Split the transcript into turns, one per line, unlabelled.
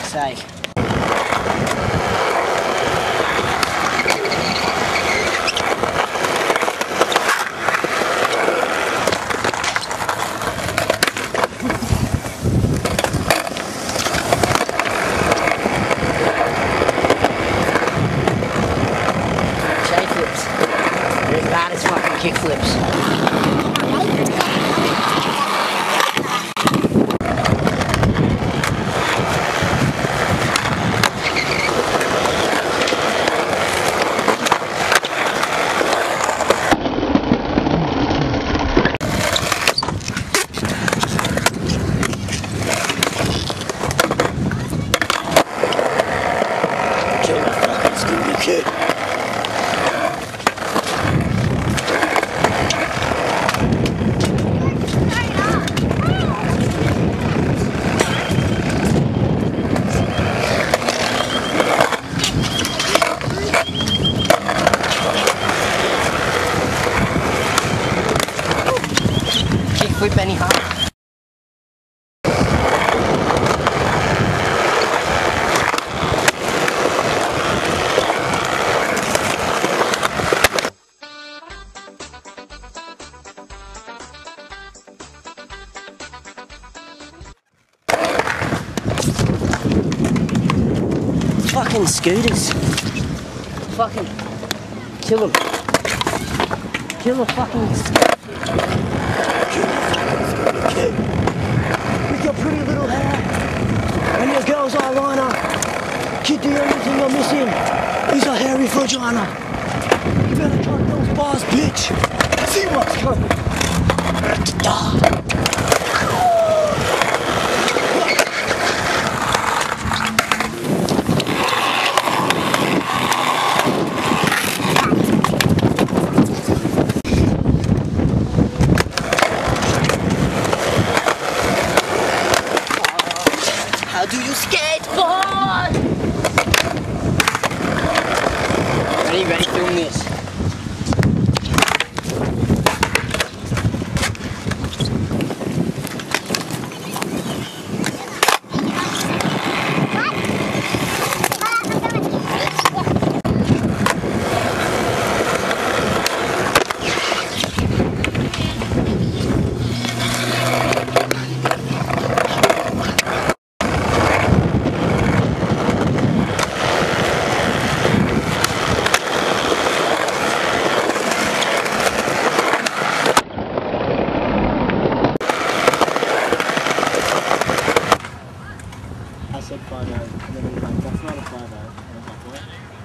sake. They're as bad as fucking kickflips. Kill that fucking stupid kid. Kickflip any harder. Fucking scooters. Fucking kill them. Kill the fucking kid. With your pretty little hair and your girl's eyeliner. Kid, the only thing you're missing is a hairy vagina. You better cut those bars, bitch. See what's coming. How do you skateboard? Ready, film this. I said 5-0, and then he was like, that's not a 5-0. And I was like, what?